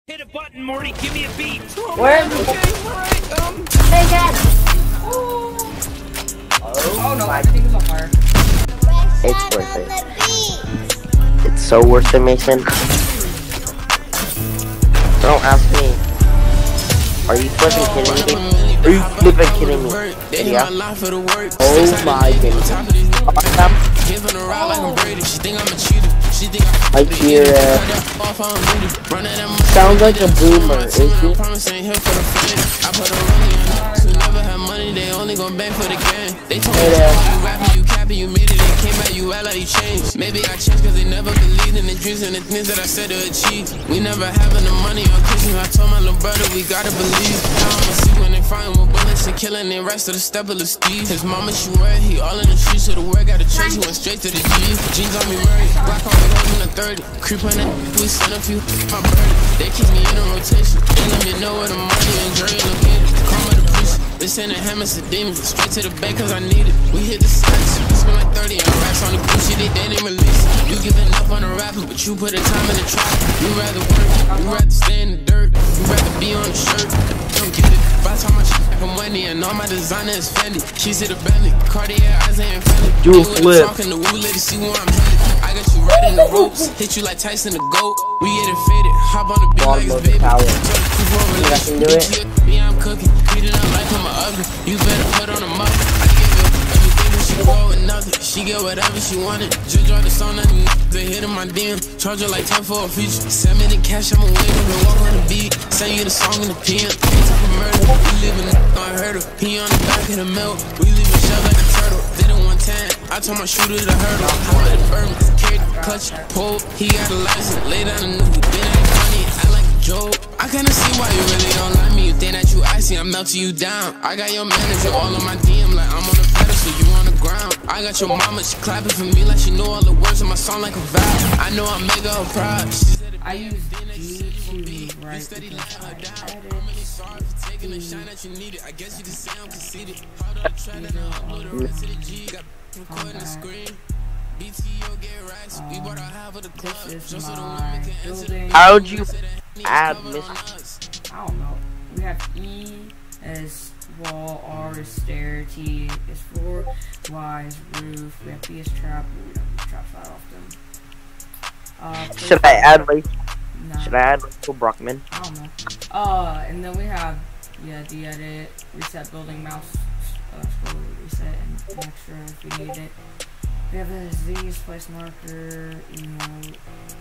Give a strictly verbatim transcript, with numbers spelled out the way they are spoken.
Hit a button, Morty. Give me a beat. Where is it? Okay, alright, um. Hey, Dad. Oh, Oh, oh no, my. everything is on fire. It's worth it. It's so worth it, Mason. Don't ask me. Are you flipping kidding me? Are you flipping kidding me? Yeah. Oh my goodness. I hear it. Sounds like a boomer, is it? They only gon' bang for the game. They told me you rapping, you capping, you made it, they came back, you act like you changed. Maybe I changed cause they never believed in the dreams and the things that I said to achieve. We never having the money on Christmas, I told my little brother we gotta believe. Now I'ma see when they fighting with bullets and killing the rest of the step of the Steve. His mama she worried, he all in the streets, so the word got a church, he went straight to the G. Jeans on me Murray, black on me holding a thirty. Creep on that, we send a few my birdie. They keep me in a rotation, they let me know where the money and jury located. Karma the priest. This ain't a hammer, it's a demon. Straight to the bank cause I need it. We hit the sides, we spend like thirty on racks on the Gucci, they didn't release it. You giving up on the rapper, but you put a time in the trap. You rather work, you rather stay in the dirt. You rather be on the shirt, don't get it. By the time I check for money and all my designer is Fendi. She's hit a Bentley, Cartier, eyes ain't friendly. Do a flip. Talking to woo lady, see where I'm headed. I got you right in the ropes, hit you like Tyson the GOAT. We get it faded, hop on the beat like it's baby. I can do it. Yeah, I'm cooking, beating up like I'm a oven. You better put on a muff. I give her everything that she want with nothing. She get whatever she wanted. Just draw the song, nothing. They hit in my D M. Charge her like ten for a feature. Send me the cash, I'ma wake up and walk on the beat. Send you the song in the P M. Ain't talking murder. We living unheard of. Pee on the back of the milk. We leaving shell like a turtle. Did it one time. I told my shooter to hurdle. I let it burn me. Carried the clutch, pull. He got a license. Lay down a nigga. Been at money. I like a joke. I kinda see why you really don't like me. You think that you icy, I'm melting you down. I got your manager all on my D M like I'm on a pedestal, you on the ground. I got your mama, she clapping for me like she know all the words of my song like a vow. I know I make her proud. I use YouTube right because I edit. Taking the shine that you needed. I guess you could say I'm conceited. Hold up, try to upload the rest of the G. Got recording the screen. B T O get racks. We bought our half of the club. This is Just so the my women can building. How'd you add Mister I don't know. We have E as wall, R is stair, T is floor, Y is roof. We have B is trap. We don't use traps that often. Uh, Should I add Rachel? nah, Should I add Rachel Brockman? I don't know. Uh, and then we have yeah, the edit, reset building, mouse, uh, scroll reset, and an extra if we need it. We have a Z, splice marker, emote.